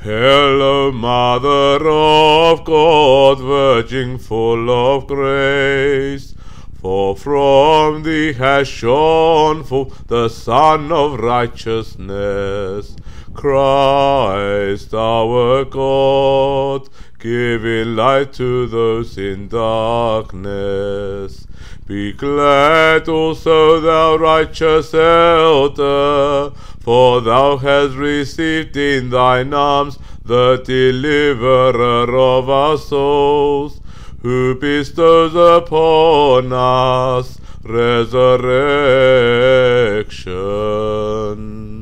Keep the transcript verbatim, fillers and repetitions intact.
Hail, O Mother of God, Virgin full of grace, for from thee has shone forth the Sun of righteousness, Christ our God, giving light to those in darkness. Be glad also, thou righteous elder, for thou hast received in thine arms the deliverer of our souls, who bestows upon us resurrection.